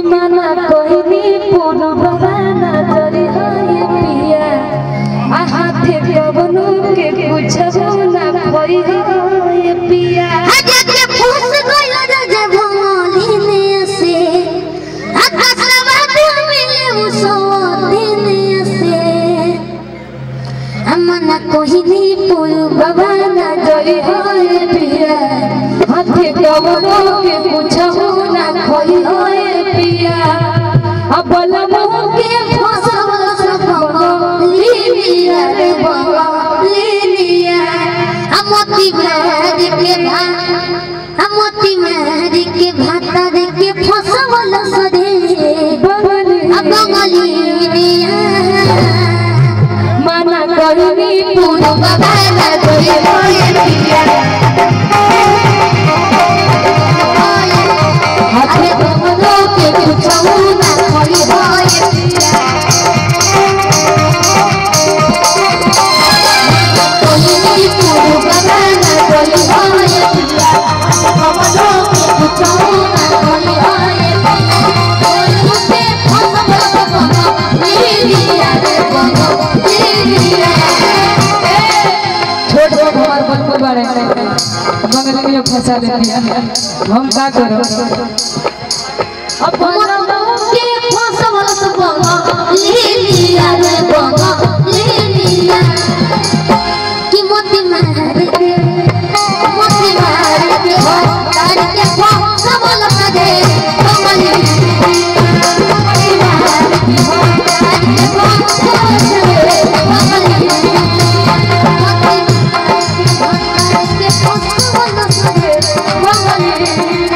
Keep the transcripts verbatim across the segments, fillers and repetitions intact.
माना कहनी पूर्ण बहाना जरी है पिया आ हाथे कवनो के कुछ ना खोई है पिया आजा के फंस गयो राजा भमलिने से आकाशवा मिले उसो दिन से अमना कहनी पूर्ण बहाना जरी है पिया हाथे कवनो के कुछ ना खोई है पिया अब बलमो के फसवल सब लीलिया रे बाबा लीलिया अमोती मारी के भा अमोती मारी के भाता रे के फसवल सदे अब गलीलिया माना करनी पूरा बाबा ना कोई होए पिया हाथे कवनो के कुछ ना खोई होए पिया कोई पूरा बाबा ना कोई होए पिया कवनो के कुछ ना खोई होए पिया कोई के फसल बाबा लीलिया रे बाबा लीलिया छोड़ छोड़ हमार बलपुर बारे बगल में फंसा दे दिया हम का करो अब बलमो के फसवल सब लीलिया रे बाबा लीलिया कि मोती मार के मोती मार के हो तार के फसवल सदे कमली मोती मार के हो तार के फसवल सदे कमली मोती मार के फसवल सदे कमली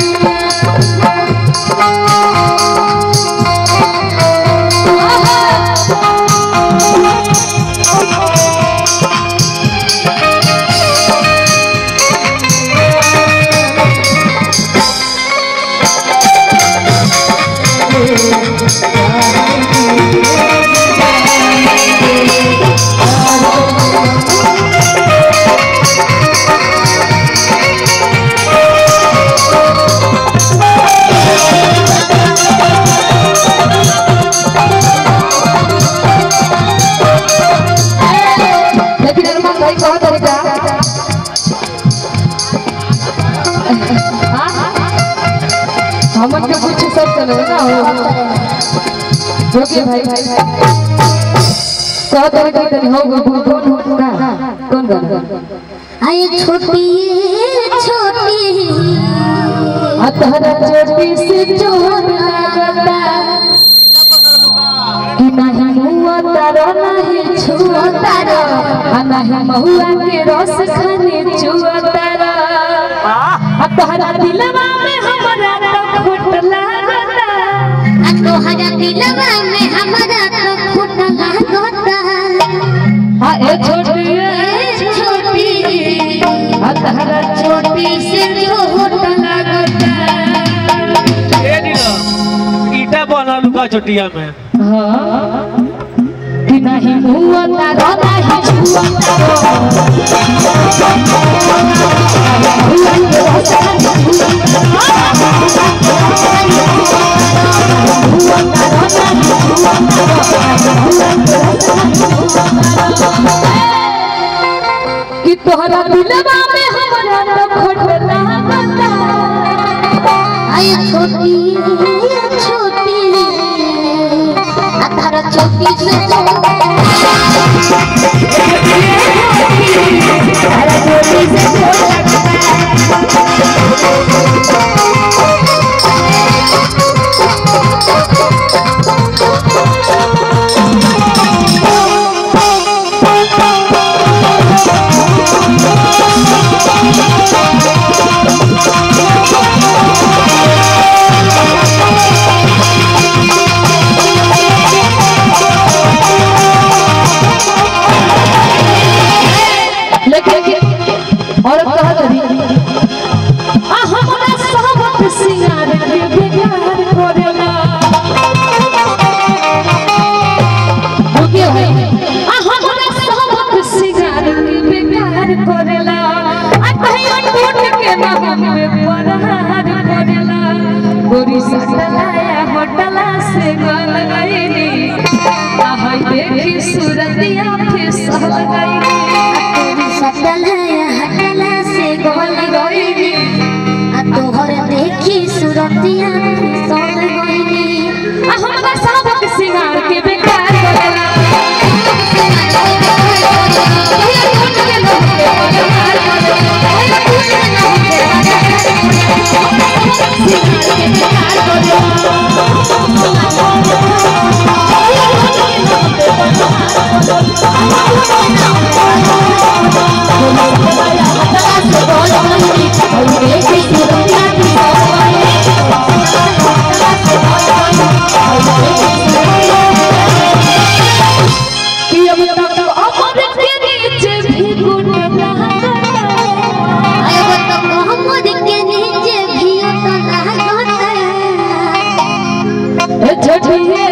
हमन के कुछ सब चलो ना हो जोगे भाई कह तरी कह तरी हो कौन का कौन गाना आए छोटी छोटी अतहरा चोटी से चोट लगता कि नहीं मुआ तारा नहीं छुआ तारा आ नहीं महुआ के रस खाने चुआ तारा अतहरा दिलवा में हमरा तो खोट लागता आ तोहरा दिलवा में हमरा तो खोट लागता हां ए छोटी ए छोटी अतहरा छोटी से चोट लागता ए दिलो ईटा बनल का चोटिया में हां कि नहीं मुआ तारा नहीं छुआ तारा कि तोहरा दिलवा में हमरा तो खोट लागता आए छोटी छोटी आ तारा छोटी से से गल गईली आहा देखी सूरतिया फिसल गईली सटल है हटला से गल गईली आ तोहर देखी सूरतिया फिसल गईली आ हमरा सबक सिंगार के बेकार करेला झटिए